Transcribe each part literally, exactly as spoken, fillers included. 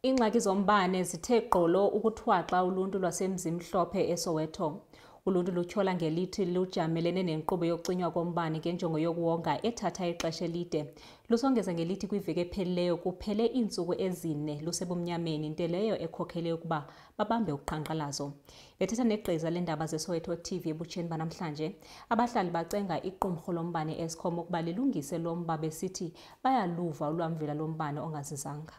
Ingxaki zombane zithe gqolo ukuthwaxa uluntu lwasemzimhlophe eSoweto. Uluntu lutyhola ngelithi lujamelene nenkqubo yokucinywa kombane ngenjongo yokuwonga ethatha ixesha elide. Lusongeza ngelithi kwiveki ephelileyo kuphele iintsuku ezine lusebumnyameni, nto leyo ekhokhele ukuba babambe uqhankqalazo. Bethetha negqiza leendaba zeSoweto T V ebutsheni banamhlanje, abahlali bacenga iqumrhu lombane Eskom ukuba lilungise lo mba besithi bayaluva ulwamvila lombane ongazizanga.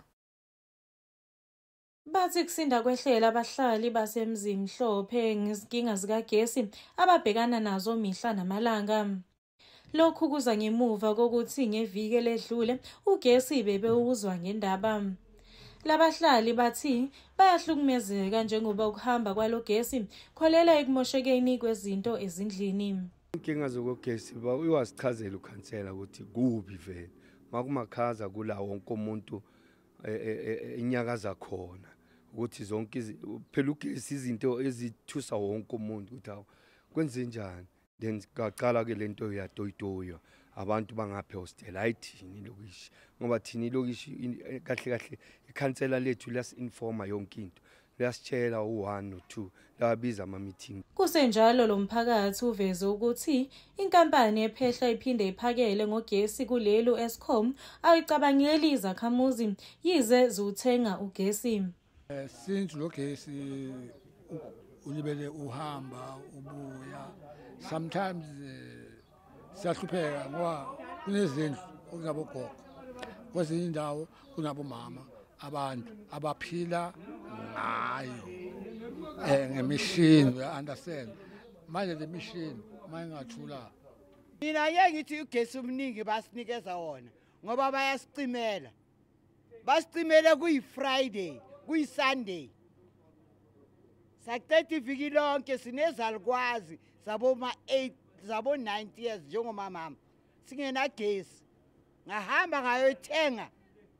Bathi kusinda kwehlela abahlali basemzimhlophe ngezinkinga zikagesi ababhekana nazo mihla namalanga. Lokhu kuza ngemuva kokuthi ngeviki eledlule ugesi bebewuzwa ngendaba. Labahlali bathi bayahlukumezeka njengoba ukuhamba kwalo gesi kholela ekumoshekeni kwezinto ezindlini. Inkinga zokugesi iwasichazela ukhansela ukuthi kubi vele makumakhaza kula wonke umuntu inyakaza khona ukuthi zonke phela ugesi izinto ezithusa wonke umuntu ukuthi awu kwenze njani. Then ngaqala ke lento yatoyitoyo abantu bangaphe hostel ayithini lokishi ngoba thina ilokishi kahle kahle ikhansela lethu lasi informa yonke into lasitshela u1 no2 labiza ama meeting. Kusenjalo lo mphakathi uveze ukuthi inkampani ephehla iphinde iphakele ngogesi kulelo Eskom ayicabangeli izakhamuzi yize zuthenga ugesi. Since lo gesi ulibele uhamba ubuya sometimes siyahlupheka ngoba kunezindlu okunabogogo kwezinye indawo kunabomama abantu abaphila ngayo eh ngemishini uya understand manje le mishini mayingathula. Mina ngeke ngithi ugesi omningi basinikeza wona ngoba bayasicimela basicimele kuyi Friday kuyi Sunday sakuqeda iviki lonke sinezalukwazi zabo ma eight zabo ninety years njengomama singena gesi ngahamba ngayothenga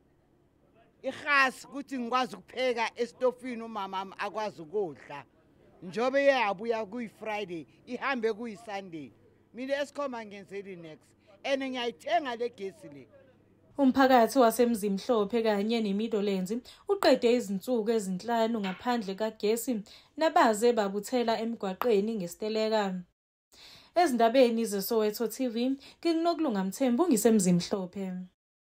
igas ukuthi ngikwazi ukupheka estofini umama akwazi ukudla njobe yabuya kuyi Friday ihambe kuyi Sunday mina Eskom angenzeli next ene ngiyayithenga le gesi le. Umphakathi wasemzimhlophe kanye neMidlands uqede izinsuku ezinhlanu ngaphandle kagesi nabaze babuthela emgwaqeni ngesiteleka. Ezindabeni zeSoweto T V, nginokulunga Mthembu ngisemzimhlophe.